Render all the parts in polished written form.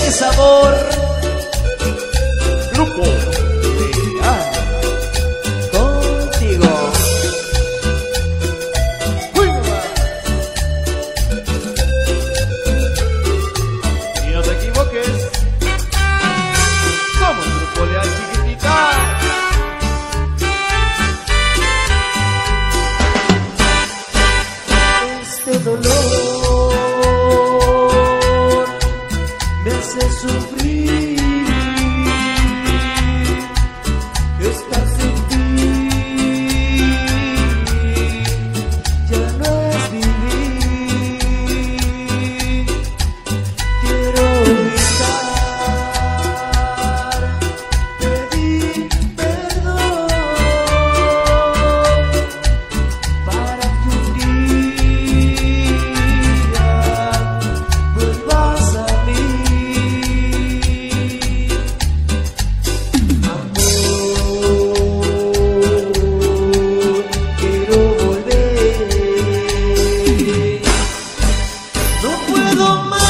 es amor. Grupo Real. Contigo. Uy, mamá. Y no te equivoques. Somos Grupo Leal, chiquitita. Este dolor me hace sufrir. Estar sin ti ya no es vivir. Quiero gritar, pedir perdón para que un día vuelvas a mí. Amor, quiero volver. No puedo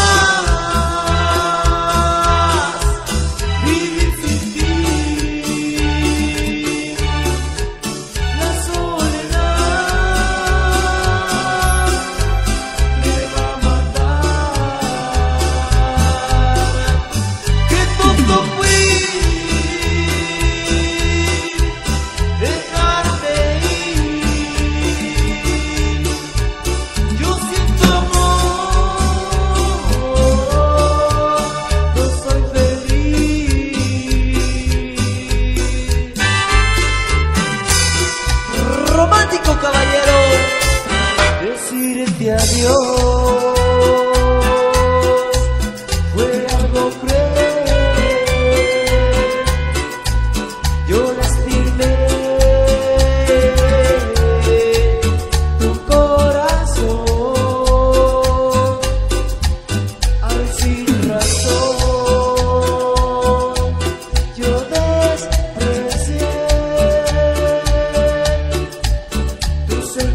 más vivir sin ti. La soledad me va a matar. Qué tonto fui dejarte ir. Yo siento amor, no soy feliz. Romántico caballero, decirte adiós fue algo cruel. Yo lastimé tu corazón al sin razón. Yo desprecié tu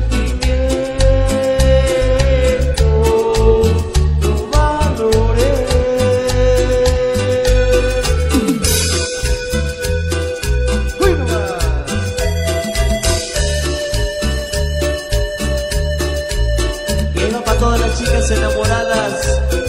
sentimiento, no valoré. Uy, mamá. Y va para todas las chicas enamoradas